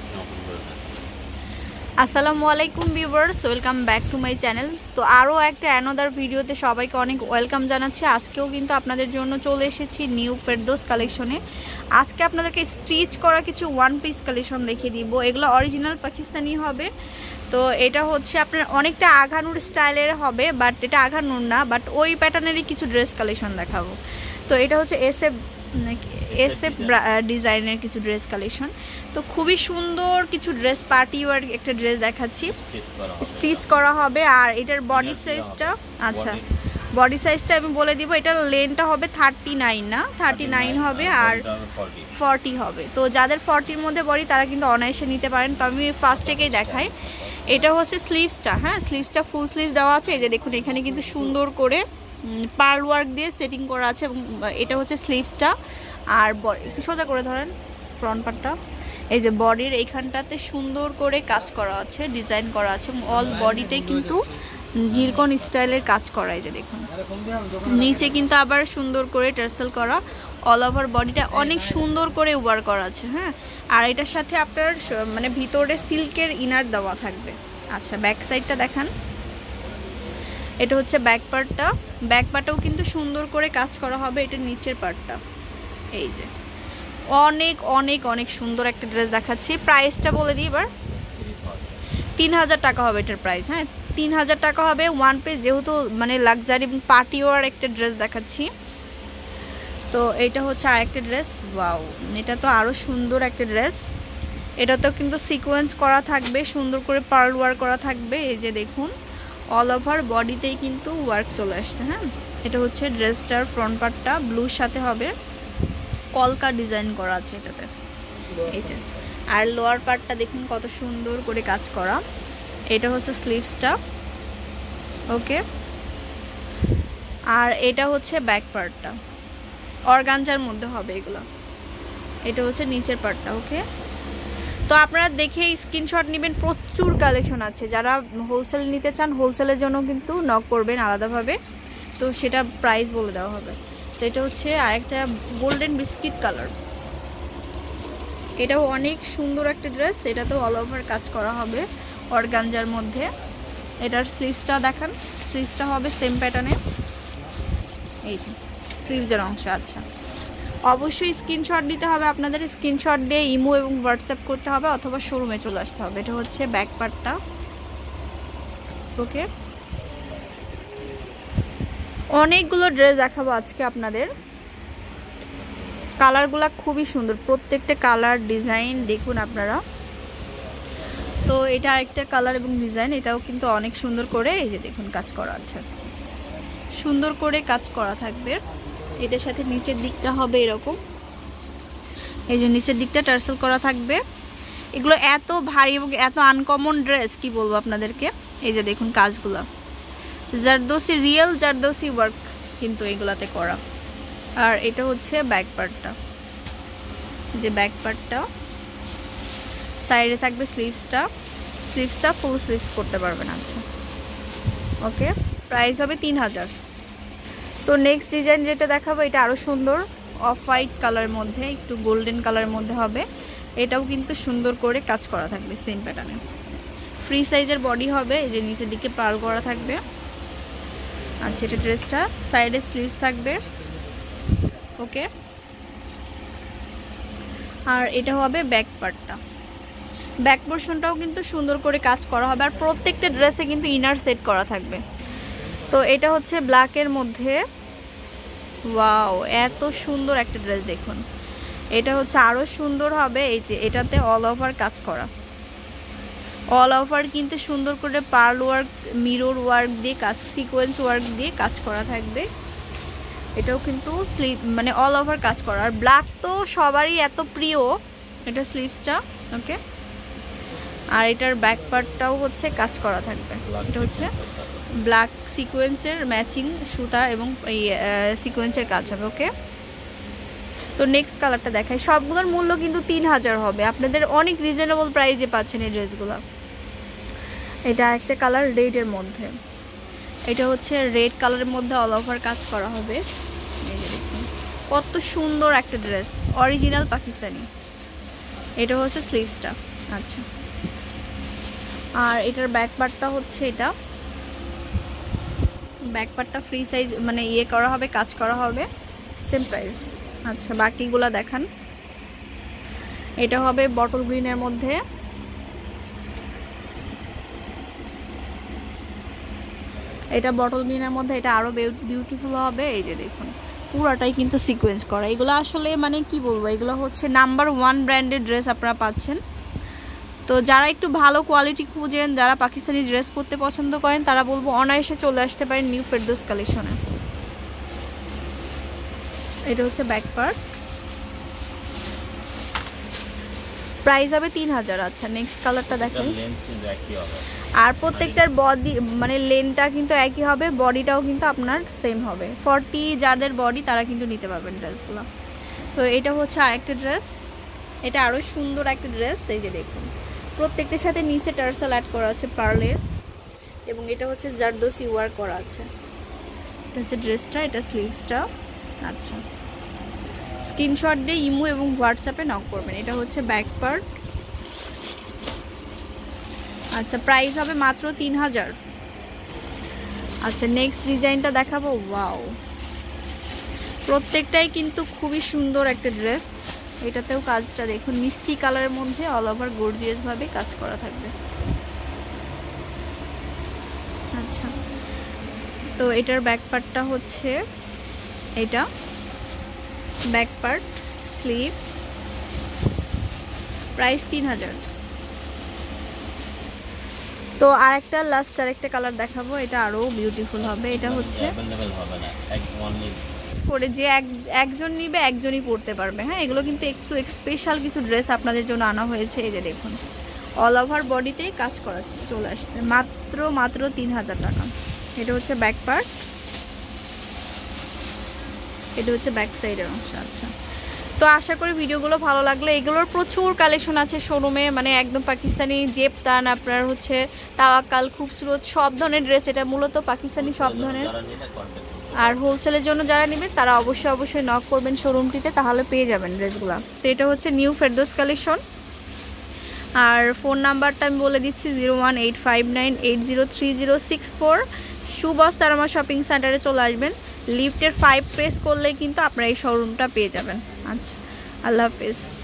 আপনি ওপেন করে দেন। আসসালামু আলাইকুম viewers, welcome back to my channel. তো আরও একটা অ্যানাদার ভিডিওতে সবাইকে অনেক ওয়েলকাম জানাচ্ছি। আজকেও কিন্তু আপনাদের জন্য চলে এসেছি নিউ ফেরদৌস কালেকশনে। আজকে আপনাদেরকে স্টিচ করা কিছু ওয়ান পিস কালেকশন দেখিয়ে দিব। এগুলো অরিজিনাল পাকিস্তানি হবে। তো এটা হচ্ছে আপনার অনেকটা আঘানুর স্টাইলের হবে, বাট এটা আঘানুর না, বাট ওই প্যাটার্নেরই কিছু ড্রেস কালেকশন দেখাবো। তো এটা হচ্ছে এসএফ ডিজাইনের কিছু ড্রেস কালেকশন। তো খুবই সুন্দর কিছু ড্রেস, পার্টি ওয়ার একটা ড্রেস দেখাচ্ছি, স্টিচ করা হবে। আর এটার বডি সাইজটা, আচ্ছা বডি সাইজটা আমি বলে দিব। এটার লেন্থটা হবে 39 না, 39 হবে আর 40 হবে। তো যাদের 40-র মধ্যে বডি তারা কিন্তু অনায়াসে নিতে পারেন। তো আমি ফার্স্ট থেকেই দেখাই। এটা হচ্ছে স্লিভসটা, হ্যাঁ স্লিভসটা ফুল স্লিভ দেওয়া আছে। এই যে দেখুন এখানে কিন্তু সুন্দর করে পার্ল ওয়ার্ক দিয়ে সেটিং করা আছে এবং এটা হচ্ছে স্লিভসটা। আর একটু সোজা করে ধরেন ফ্রন্ট পার্টটা, এই যে বডির এইখানটাতে সুন্দর করে কাজ করা আছে, ডিজাইন করা আছে এবং অল বডিতে কিন্তু জিরকন স্টাইলের কাজ করা। এই যে দেখুন নিচে কিন্তু আবার সুন্দর করে টার্সেল করা, অল ওভার বডিটা অনেক সুন্দর করে ওয়ার্ক করা আছে। হ্যাঁ, আর এটার সাথে আপনার মানে ভিতরে সিল্কের ইনার দেওয়া থাকবে। আচ্ছা ব্যাক সাইডটা দেখান। এটা হচ্ছে ব্যাক পার্টটা, ব্যাক পার্টটাও কিন্তু সুন্দর করে কাজ করা হবে। এটার নিচের পার্টটা এই যে অনেক অনেক অনেক সুন্দর একটা ড্রেস দেখাচ্ছি। প্রাইসটা বলে দিই এবার, 3000 টাকা হবে এটার প্রাইস। হ্যাঁ 3000 টাকা হবে ওয়ান পিস, যেহেতু মানে লাক্সারি এবং পার্টি ওয়ার একটা ড্রেস দেখাচ্ছি। তো এটা হচ্ছে আরেকটা ড্রেস, ওয়াও এটা তো আরও সুন্দর একটা ড্রেস। এটাতেও কিন্তু সিকোয়েন্স করা থাকবে, সুন্দর করে পার্ল ওয়ার্ক করা থাকবে। এই যে দেখুন অল ওভার বডিতেই কিন্তু ওয়ার্ক চলে আসছে। হ্যাঁ এটা হচ্ছে ড্রেসটার ফ্রন্ট পার্টটা ব্লুর সাথে হবে, কলকা ডিজাইন করা আছে এটাতে। এই যে আর লোয়ার পার্টটা দেখুন কত সুন্দর করে কাজ করা। এটা হচ্ছে স্লিভসটা, ওকে। আর এটা হচ্ছে ব্যাক পার্টটা, অর্গানজার মধ্যে হবে এগুলো। এটা হচ্ছে নিচের পার্টটা, ওকে। তো আপনারা দেখে স্ক্রিনশট নেবেন, প্রচুর কালেকশন আছে। যারা হোলসেল নিতে চান হোলসেলের জন্য কিন্তু নক করবেন আলাদাভাবে, তো সেটা প্রাইস বলে দেওয়া হবে। তো এটা হচ্ছে আরেকটা গোল্ডেন বিস্কিট কালার, এটাও অনেক সুন্দর একটা ড্রেস। এটাতেও অল ওভার কাজ করা হবে অর্গানজার মধ্যে। এটার স্লিভসটা দেখান, স্লিভসটা হবে সেম প্যাটার্নে। এই যে স্লিভসের অংশ। আচ্ছা অবশ্যই স্ক্রিনশট দিতে হবে আপনাদের, স্ক্রিনশট দিয়ে ইমো এবং হোয়াটসঅ্যাপ করতে হবে অথবা শোরুমে চলে আসতে হবে। এটা হচ্ছে ব্যাক পার্টটা, ওকে। অনেকগুলো ড্রেস দেখাবো আজকে আপনাদের। কালারগুলো খুবই সুন্দর, প্রত্যেকটা কালার ডিজাইন দেখুন আপনারা। তো এটা আরেকটা কালার এবং ডিজাইন, এটাও কিন্তু অনেক সুন্দর করে এই যে দেখুন কাজ করা আছে, সুন্দর করে কাজ করা থাকবে। এটার সাথে নিচের দিকটা হবে এরকম, এই যে নিচের দিকটা টার্সেল করা থাকবে। এগুলো এত ভারী এবং এত আনকমন ড্রেস, কি বলবো আপনাদেরকে। এই যে দেখুন কাজগুলো জারদোসি, রিয়েল জারদোসি ওয়ার্ক কিন্তু এগুলাতে করা। আর এটা হচ্ছে ব্যাক পার্টটা, যে ব্যাক পার্টটা সাইডে থাকবে স্লিভসটা, স্লিভসটা ফুল স্লিভস করতে পারবেন। আচ্ছা ওকে, প্রাইস হবে 3000। তো নেক্সট ডিজাইন যেটা দেখাবো এটা আরও সুন্দর, অফ হোয়াইট কালারের মধ্যে একটু গোল্ডেন কালারের মধ্যে হবে। এটাও কিন্তু সুন্দর করে কাজ করা থাকবে সেম প্যাটার্নে। ফ্রি সাইজের বডি হবে, এই যে নিচের দিকে পার্ল করা থাকবে। আচ্ছা এটা ড্রেসটা সাইডে স্লিভস থাকবে, ওকে। আর এটা হবে ব্যাক পার্টটা, ব্যাক পোর্শনটাও কিন্তু সুন্দর করে কাজ করা হবে। আর প্রত্যেকটা ড্রেসে কিন্তু ইনার সেট করা থাকবে। তো এটা হচ্ছে ব্ল্যাকের মধ্যে, ওয়াও এত সুন্দর একটা ড্রেস দেখুন। এটা হচ্ছে আরও সুন্দর হবে, এই যে এটাতে অল ওভার কাজ করা, অল ওভার কিন্তু সুন্দর করে পার্ল ওয়ার্ক, মিরর ওয়ার্ক দিয়ে কাজ, সিকোয়েন্স ওয়ার্ক দিয়ে কাজ করা থাকবে। এটাও কিন্তু স্লিভ মানে অল ওভার কাজ করা। আর ব্ল্যাক তো সবারই এত প্রিয়। এটা স্লিভসটা, ওকে। আর এটার ব্যাক পার্টটাও হচ্ছে কাজ করা থাকবে। এটা হচ্ছে ব্ল্যাক সিকোয়েন্সের ম্যাচিং সুতা এবং এই সিকোয়েন্সের কাজ হবে, ওকে। তো নেক্সট কালারটা দেখাই। সবগুলোর মূল্য কিন্তু 3000 হবে, আপনাদের অনেক রিজনেবল প্রাইসে পাচ্ছেন এই ড্রেসগুলো। এটা একটা কালার রেডের মধ্যে, এটা হচ্ছে রেড কালারের মধ্যে অল ওভার কাজ করা হবে। এই যে দেখুন কত সুন্দর একটা ড্রেস, অরিজিনাল পাকিস্তানি। এটা হচ্ছে স্লিভসটা, আচ্ছা, আর এটার ব্যাক পার্টটা হচ্ছে এটা, ব্যাক পার্টটা ফ্রি সাইজ মানে ইয়ে করা হবে, কাজ করা হবে, সেম প্রাইস। আচ্ছা, বাকিগুলো দেখান। এটা হবে বটল গ্রিনের মধ্যে, এটা বটল গ্রিনের মধ্যে, এটা আরো বিউটিফুল হবে। এই যে দেখুন পুরাটাই কিন্তু সিকোয়েন্স করা। এগুলো আসলে মানে কি বলবো, এগুলো হচ্ছে নাম্বার 1 ব্র্যান্ডের ড্রেস আপনারা পাচ্ছেন। তো যারা একটু ভালো কোয়ালিটি খুঁজেন, যারা পাকিস্তানি ড্রেস পরতে পছন্দ করেন, তারা বলবো অনায়াসে চলে আসতে পারেন নিউ ফেরদৌস কালেকশনে। এটা হচ্ছে ব্যাক পার্ট, প্রাইস হবে 3000। আচ্ছা, নেক্সট কালারটা দেখেন। আর প্রত্যেকটার বডি মানে লেনটা কিন্তু একই হবে, বডিটাও কিন্তু আপনার সেম হবে। 40 যাদের বডি তারা কিন্তু নিতে পারবেন ড্রেসগুলো। তো এটা হচ্ছে আরেকটা ড্রেস, এটা আরও সুন্দর একটা ড্রেস। এই যে দেখুন প্রত্যেকটার সাথে নিচে টার্সেল অ্যাড করা আছে পার্লের, এবং এটা হচ্ছে জারদোসি ওয়ার্ক করা আছে। এটা হচ্ছে ড্রেসটা, এটা স্লিভসটা। আচ্ছা, স্ক্রিনশট দিয়ে ইমো এবং হোয়াটসঅ্যাপে নক করবেন। এটা হচ্ছে ব্যাক পার্ট। আচ্ছা, প্রাইস হবে মাত্র 3000। আচ্ছা, নেক্সট ডিজাইনটা দেখাবো। ওয়াও, প্রত্যেকটাই কিন্তু খুবই সুন্দর একটা ড্রেস। এটাতেও কাজটা দেখুন মিষ্টি কালারের মধ্যে অল ওভার গর্জিয়াস ভাবে কাজ করা থাকবে। আচ্ছা, তো এটার ব্যাক পার্টটা হচ্ছে এটা, ব্যাক পার্ট, স্লিভস, প্রাইস 3000। তো আরেকটা লাস্ট আরেকটা কালার দেখাবো, এটা আরো বিউটিফুল হবে। এটা হচ্ছে করে যে একজন নিবে একজনই পরতে পারবে। হ্যাঁ, এগুলো কিন্তু একটু স্পেশাল কিছু ড্রেস আপনাদের জন্য আনা হয়েছে। এই যে দেখুন অল ওভার বডিতেই কাজ করা চলে আসছে, মাত্র 3000 টাকা। এটা হচ্ছে ব্যাক পার্ট, এটা হচ্ছে ব্যাক সাইডের অংশ। আচ্ছা, তো আশা করি ভিডিওগুলো ভালো লাগলো। এগুলোর প্রচুর কালেকশন আছে শোরুমে, মানে একদম পাকিস্তানি জেপতান, আপনার হচ্ছে তাওয়াক্কাল, খুবসুরত, সব ধরনের ড্রেস। এটা মূলত পাকিস্তানি সব ধরনের। আর হোলসেলের জন্য যারা নেবেন তারা অবশ্যই নক করবেন শোরুমটিতে, তাহলে পেয়ে যাবেন ড্রেসগুলো। তো এটা হচ্ছে নিউ ফেরদৌস কালেকশন। আর ফোন নাম্বারটা আমি বলে দিচ্ছি 01859803064। সুবস তারামা শপিং সেন্টারে চলে আসবেন, লিফটের 5 প্রেস করলেই কিন্তু আপনারা এই শোরুমটা পেয়ে যাবেন। আচ্ছা, আল্লাহ হাফেজ।